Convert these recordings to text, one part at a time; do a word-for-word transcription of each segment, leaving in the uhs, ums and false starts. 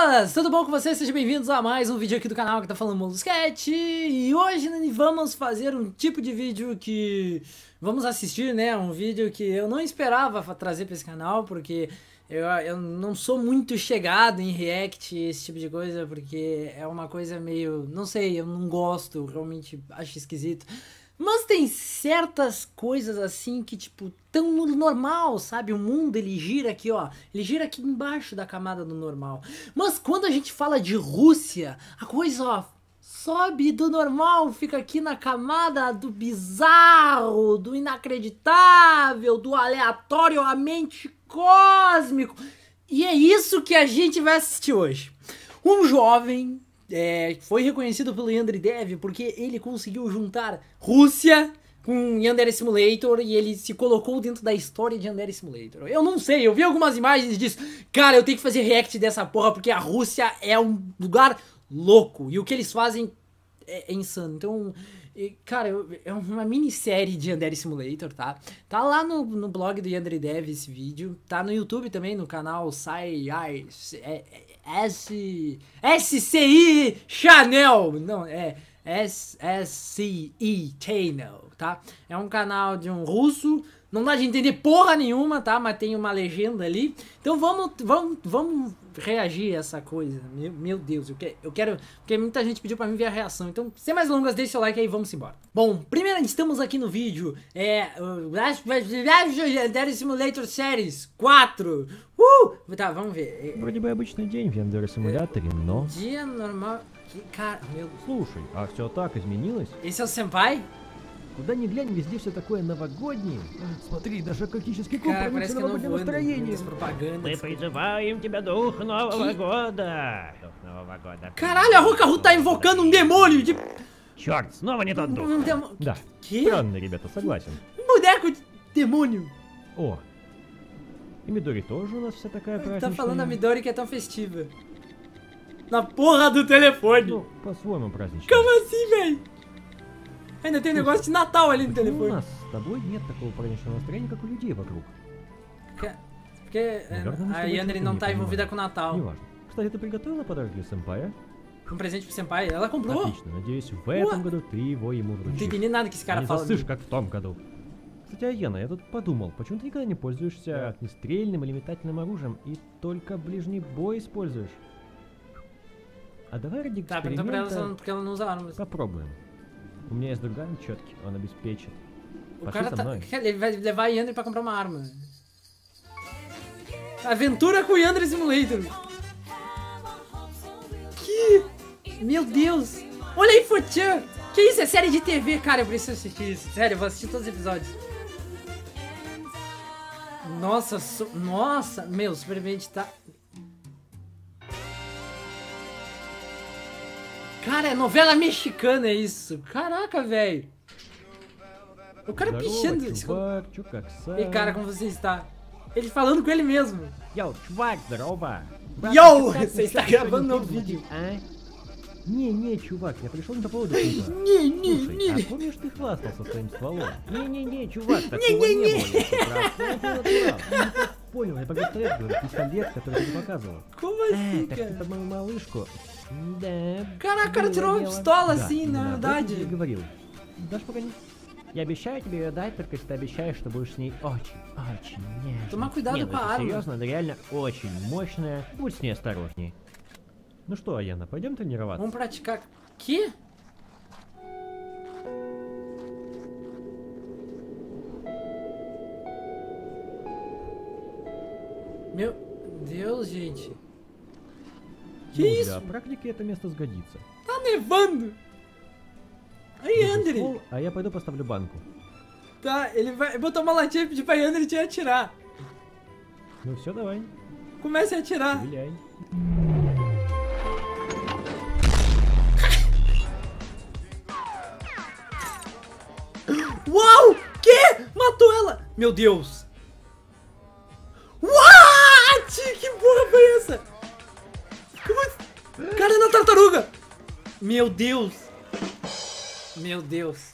Buenas! Tudo bom com vocês? Sejam bem-vindos a mais um vídeo aqui do canal que tá falando Molusquete. E hoje vamos fazer um tipo de vídeo que... Vamos assistir, né? Um vídeo que eu não esperava trazer pra esse canal, porque eu, eu não sou muito chegado em react, esse tipo de coisa, porque é uma coisa meio... Não sei, eu não gosto, realmente acho esquisito. Mas tem certas coisas assim que, tipo, tão no normal, sabe? O mundo, ele gira aqui, ó. Ele gira aqui embaixo da camada do normal. Mas quando a gente fala de Rússia, a coisa, ó, sobe do normal, fica aqui na camada do bizarro, do inacreditável, do aleatoriamente cósmico. E é isso que a gente vai assistir hoje. Um jovem... É, foi reconhecido pelo Yandere porque ele conseguiu juntar Rússia com Yandere Simulator e ele se colocou dentro da história de Yandere Simulator. Eu não sei, eu vi algumas imagens disso. Cara, eu tenho que fazer react dessa porra porque a Rússia é um lugar louco e o que eles fazem é, é insano. Então, cara, é uma minissérie de Yandere Simulator, tá? Tá lá no, no blog do Yandere esse vídeo. Tá no YouTube também, no canal Sai... É, S... S C I Channel! Não, é S C I Channel, tá? É um canal de um russo, não dá de entender porra nenhuma, tá? Mas tem uma legenda ali. Então vamos, vamos, vamos reagir a essa coisa. Meu, meu Deus, eu quero, eu quero... Porque muita gente pediu pra mim ver a reação. Então, sem mais longas, deixa o like aí e vamos embora. Bom, primeiro estamos aqui no vídeo. É... Yandere Simulator Series quatro. Uh! Tá, vamos ver. Вроде бы обычный день в Yandere Simulator, но... Dia normal... Que cara... Meu... Слушай, а все так изменилось? Esse é o Senpai? Куда ни глянь, везде все такое новогоднее. Смотри, даже экологический клуб Cara, parece провинится que eu não новогоднее vou настроение. nas propagandas. Мы призываем тебя, дух Нового года! Дух Нового года. Caralho, a Rokaru tá invocando um demônio de... Черт, снова не тот дух! Um demo... Да, Que? странно, rебята, согласен. Um boneco de demônio. О, и Midori тоже у нас вся такая праздничная. Tá falando a Midori que é tão festiva. Na porra do telefone. Ну, по-своему праздничная. Como assim, velho? Ainda tem um negócio de Natal ali no Почему у telefone. нас с тобой нет такого праздничного настроения, как у людей вокруг? Porque, porque é, a Yandere não tá envolvida com o Natal. Неважно. Кстати, ты приготовила подарок для сэмпая? Um presente pro Senpai. Ela comprou. Отлично, надеюсь, в этом году ты его ему Não tô вручишь. entendendo nada que esse cara Не fala. засышь, как в том году. Кстати, Аяна, я тут подумал, почему ты никогда не пользуешься огнестрельным или метательным оружием и только ближний бой используешь? А давай ради Tá, perguntou pra ela эксперимента porque ela não usa armas. попробуем. У меня есть другая четкий, он обеспечит. O Пошли cara со tá... мной. Ele vai levar a Yandere pra comprar uma arma. Aventura com o Yandere Simulator. Que... Meu Deus. Olha aí, Fochan. Que isso? É série de T V, cara. Eu preciso assistir isso. Sério, eu vou assistir todos os episódios. Nossa, so... Nossa. Meu, Superman tá... Cara, é novela mexicana isso. Caraca, velho. O cara Здорово, pichando... чувак, чё, как E cara, como você está? Ele falando com ele mesmo. Йоу, чувак, здорово! Йоу, você está gravando no vídeo. А? Не, не, чувак, я пришел не по поводу клипа. Не, не, Слушай, не. а помнишь, ты хвастался своим стволом? Не-не-не, чувак, такого Не-не-не. не было. Я прав. Я понял, ты прав. Я не так понял, я про пистолет говорю, пистолет, который ты не показывал. Como Э, assim, так ты cara? под мою малышку. Да. Caraca, o cara было tirou uma дело. pistola Да, assim, именно na об этом verdade. я и говорил. Дашь погонять? Я обещаю тебе ее дать, только если ты обещаешь, что будешь с ней очень, очень нежно. Toma cuidado Не, ну com a это arma. серьезно, она реально очень мощная. Будь с ней осторожней. Ну что, Аяна, пойдем тренироваться? Vamos praticar. Que? Meu Deus, gente. Que Ну, isso? для практики это место сгодится. Tá nevando. Aí, Держи Yandere. ствол, а я пойду поставлю банку. Tá, ele vai botar uma latinha e pedir pra Yandere te atirar. Ну все, давай, Comece a atirar. стреляй. Uau! Que? Matou ela! Meu Deus! What? Que porra foi essa? Como... Cara, na tartaruga! Meu Deus! Meu Deus!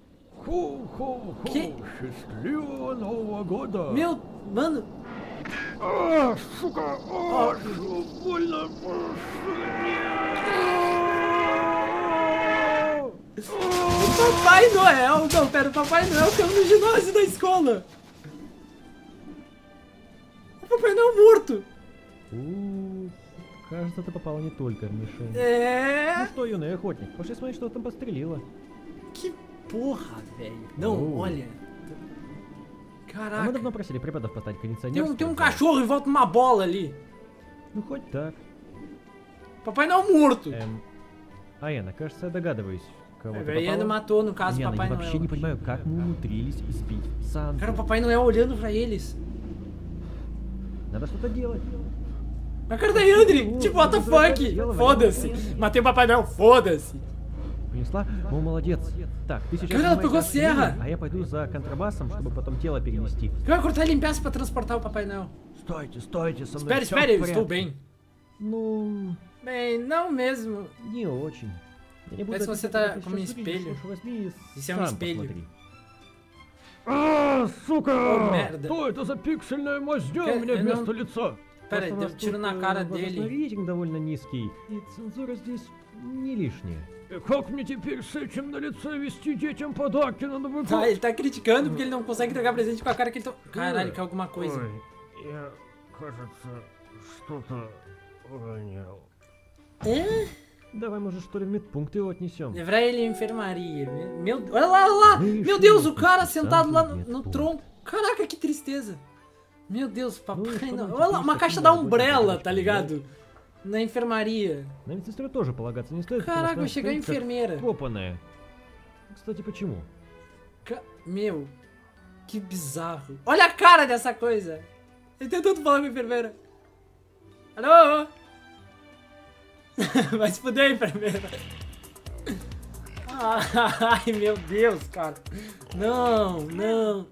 Хо-хо-хо, Que? счастливого Нового года! Meu... Mano... А, сука! А, больно! Papai Noel! Não, pera, o Papai Noel caiu no ginásio da escola! O Papai Noel morto! У, кажется, ты попала не только в мишень. Ну É... что, юный охотник, пошли смотреть, что там пострелила. Que porra, velho! Não, Oh. olha... А мы Caraca! давно просили преподов поставить Tem кондиционер. um, tem um cachorro em volta de uma bola ali! Ну хоть так. Papai Noel morto! Эм... А Яна, кажется, я догадываюсь, кого ты Ele попала. matou, no caso, o Яна, Papai я вообще Noel. не понимаю, как мы умудрились избить Санту. Cara, o Papai Noel olhando pra eles. Надо что-то делать. A cara da Yandri! Tipo, what the fuck? Foda-se! Matei o Papai Noel, foda-se! Принесла? О, молодец. Так, ты сейчас Cara, ela занимайся pegou a serra. архивом, а я пойду за контрабасом, чтобы потом тело перенести. Vai cortar e limpar pra transportar o Papai Noel. Стойте, стойте, со мной Espere, всё espere, в eu estou порядке. bem. Ну, Bem, não mesmo. не очень. Я не буду Mas você описывать, tá как ты como сейчас espelho. выглядишь, уж возьми и Isso é um сам espelho. посмотри. А, сука! О, merda. Что это за пиксельная мазнёь Э, у меня э, вместо ну- лица? Pera aí, Просто у deu нас tiro тут, na э, cara возрастной dele. рейтинг довольно низкий, и цензура здесь не лишняя. И как мне теперь с этим на лице вести детям подарки на Новый Tá, год? ele tá criticando porque ele não consegue entregar presente com a cara que ele tá... Caralho, caiu alguma coisa. Ой, я, кажется, что-то уронил. É? Давай, может, что ли, в медпункт его отнесем? Levar ele em enfermaria. Meu... Olha lá, olha lá! Meu Deus, o cara sentado lá no, no tronco. Caraca, que tristeza. Meu Deus, Papai Noel. Olha lá, uma caixa da Umbrella, tá ligado? Na enfermaria. На медсестру тоже полагаться не стоит, потому Caraca, что vai она chegar a стоит как enfermeira. вкопанная. Кстати, почему? Ca- Meu, que bizarro. Olha a cara dessa coisa. Ele tentando falar com a enfermeira. Alô? Vai se fuder, enfermeira. Ai, meu Deus, cara. Não, não.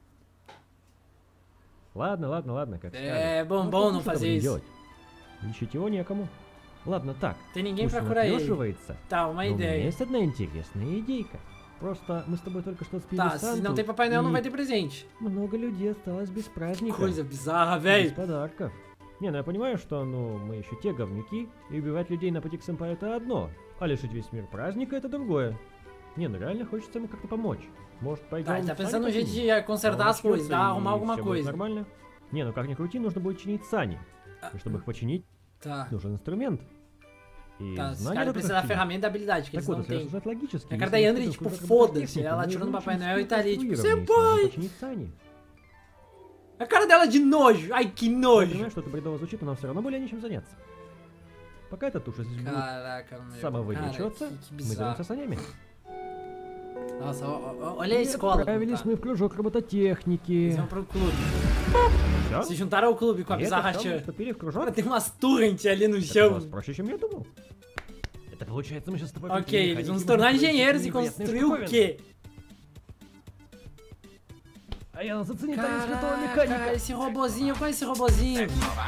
Ладно, ладно, ладно, как É скажешь. bom, Ну, bom что não же fazer будем isso. делать? Лечить его некому. Ладно, так. Tem ninguém пусть pra он curar ele. отнёшивается, Tá, uma но у меня ideia. есть одна интересная идейка. Просто мы с тобой только что спили Tá, se Санту, não tem Papai Noel, não и vai ter presente. много людей осталось без праздника. Coisa bizarra, Без velho. подарков. Не, ну я понимаю, что, ну, мы еще те говнюки, и убивать людей на пути к сэмпаю это одно, а лишить весь мир праздника это другое. Не, ну реально хочется ему как-то помочь. Может, пойдем Tá, ele tá сани pensando no jeito починим? de consertar Он as coisas, начнётся, dar, arrumar и alguma всё будет coisa. нормально. Не, ну как ни крути, нужно будет чинить сани. И чтобы их починить, Tá, нужен инструмент. И tá. Os знания caras надо precisam da чинить. ferramenta e da habilidade, que Так eles вот, não если têm. рассуждать логически, A cara da если Yandri, мы tipo, используем foda-se. технику, Ela мы atirou no уже Papai учимся Noel e tá ali, tipo, конструирование, если senpai! надо починить сани. A cara dela de nojo. Ai, que Я nojo. понимаю, что это бредово звучит, но нам все равно более нечем заняться. Пока эта туша здесь будет Caraca, meu. Cara, самовылечиваться, que, que мы bizarro. займемся санями. Nossa, ó, ó, olha a И escola. como отправились tá. мы в кружок робототехники. Eles vão pro clube. Всё? Se juntaram ao clube com a И это bizarra всё, мы Chan. вступили в кружок? Cara, tem umas torrent ali no Это chão. оказалось проще, чем я думал. Это получается, мы сейчас с тобой Ok, прикинем eles vão механики, se tornar будем строить engenheiros e невероятные construir o штуковины. quê? А я зацени танец крутого Caraca, механика. esse robozinho, qual é esse robozinho?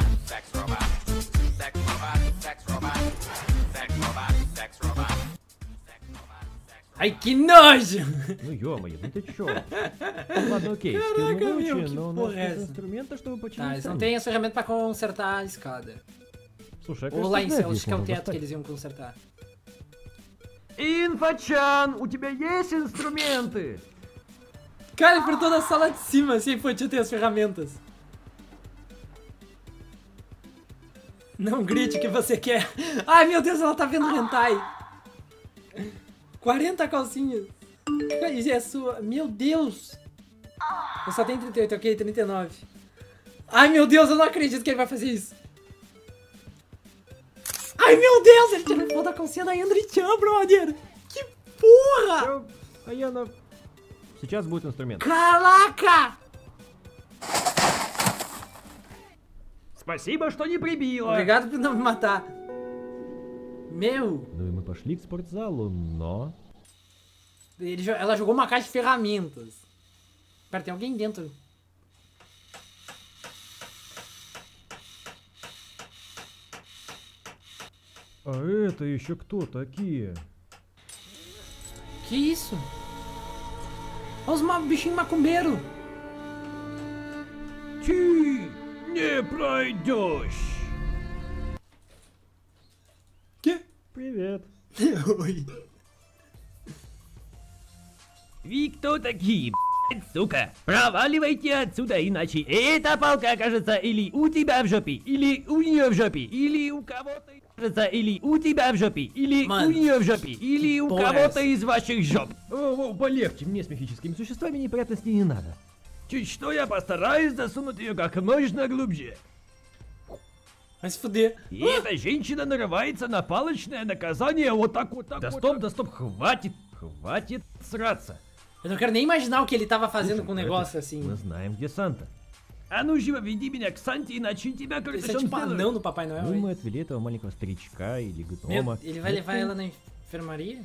Ai, que nojo! Ну ё-моё, ну ты чё? Ладно, окей, скилл мы Caraca, meu, выучили, que но у porra нас é нет essa? инструмента, чтобы Tá, починить eles não сани. têm as ferramentas pra consertar a escada. Слушай, я, Ou кажется, lá em знаю, cima, где acho их que é o можно teto que достать. eles iam consertar. Инфочан, у тебя есть инструменты? Cara, ele por toda a sala de cima, se infantil tem as ferramentas. Não grite o que você quer. Ai, meu Deus, ela tá vendo hentai. quarenta calcinhas. Isso é sua. Meu Deus. Eu só tenho trinta e oito, ok, trinta e nove. Ai, meu Deus, eu não acredito que ele vai fazer isso. Ai, meu Deus, ele tirou foto da calcinha da Yandri Chan, brother. Que porra. Всё, а я на... Сейчас будет инструмент. Caraca. Спасибо, что не прибило. Obrigado por não me matar. Meu. Ну и мы пошли к спортзалу, но... Ele, jo- ela jogou uma caixa de ferramentas. Pera, tem alguém dentro. А это еще кто такие? Que isso? Olha os ma- bichinhos macumbeiros. Ти, Не пройдешь. Que? Привет. Ой. Вы кто такие, б***ь, сука? Проваливайте отсюда, иначе эта палка окажется или у тебя в жопе, или у нее в жопе, или у кого-то окажется, или у тебя в жопе, или Ман, у нее в жопе, или у тупой кого-то ас. из ваших жоп. О, о, полегче, мне с мифическими существами неприятностей не надо. Чуть что я постараюсь засунуть ее как можно глубже. Vai se fuder. И эта женщина нарывается на палочное наказание вот так вот так Да вот. стоп, да стоп, хватит, хватит сраться. Eu não quero nem imaginar o que ele tava fazendo com o Слушай, negócio это- assim. Мы знаем, где Санта. А ну живо веди меня к Санте, иначе тебя как Isso é tipo anão do Papai Noel. Ну, hein? мы отвели этого маленького старичка или Meu, гнома. ele vai levar ela na enfermaria?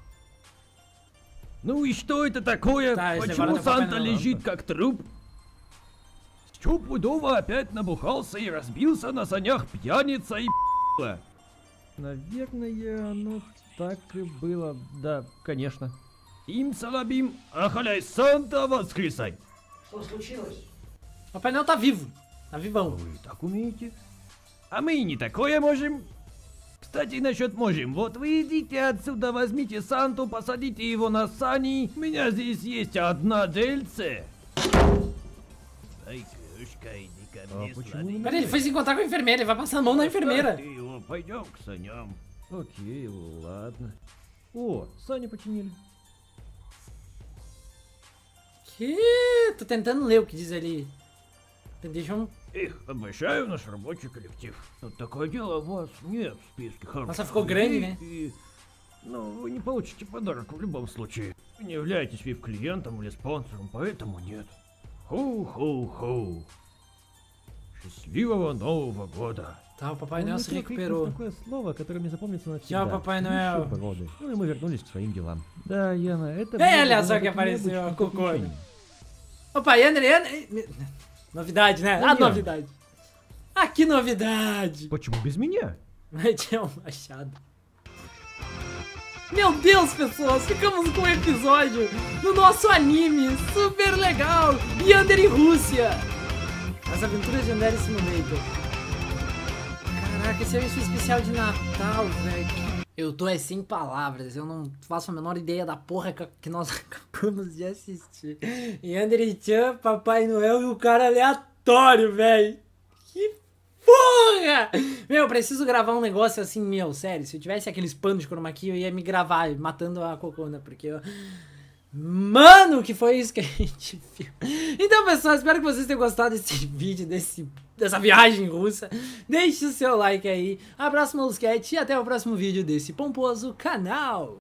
Ну и что это такое? Да, если Почему ворона Санта попали на лежит лампу. как труп? Стопудово опять набухался и разбился на санях пьяница и п***ла. Наверное, оно так и было. Да, конечно. Им салабим, ахаляй Санта воскресай. Что случилось? Papai Noel tá vivo. Tá vivão. Вы так умеете? А мы и не такое можем. Кстати, насчет можем. Вот вы идите отсюда, возьмите Санту, посадите его на сани. У меня здесь есть одна дельце. Ай, крышка, иди ко А мне, почему сладенькая. вы Peraí, ele foi se encontrar com a enfermeira, ele vai passar a mão na enfermeira. Оставь ты его, пойдем к саням. Окей, ладно. О, Саню починили. Que? Tô tentando ler o que diz ali. Deixa eu... Эх, обожаю наш рабочий коллектив. Но такое дело, вас нет в списке хороших Nossa, ficou людей, grande, né? и, ну, вы не получите подарок в любом случае. Вы не являетесь ви ай пи-клиентом или спонсором, поэтому нет. Хоу-хоу-хоу. Счастливого Нового года. Tá, o Papai Он Noel se хотел крикнуть recuperou. такое слово, которое мне запомнится навсегда. Tchau, Papai Noel. Нищеброды. Ну и мы вернулись к своим делам. Да, Яна, это... Эй, было olha одно só из que apareceu, необычных Cocô. приключений. Opa, André, André... Novidade, né? Ah, Daniel. novidade. Ah, que novidade. Почему без меня? Vai ter um machado. Meu Deus, pessoas, ficamos com um episódio do nosso anime super legal, Yandere e Rússia. As aventuras de Yandere Simulator. Caraca, esse é o especial de Natal, velho. Eu tô é sem palavras, eu não faço a menor ideia da porra que- que nós acabamos de assistir. Yandere-chan, Papai Noel e o cara aleatório, velho. Que porra! Meu, eu preciso gravar um negócio assim, meu, sério. Se eu tivesse aqueles panos de chroma key, eu ia me gravar matando a Cocona, porque eu... Mano, que foi isso que a gente viu. Então, pessoal, espero que vocês tenham gostado desse vídeo, desse, dessa viagem russa. Deixe o seu like aí. Abraço, Molusquete, e até o próximo vídeo desse pomposo canal.